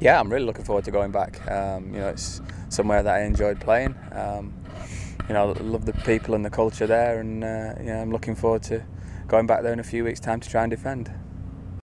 Yeah, I'm really looking forward to going back. You know, it's somewhere that I enjoyed playing. You know, I love the people and the culture there, and you know, I'm looking forward to going back there in a few weeks' time to try and defend.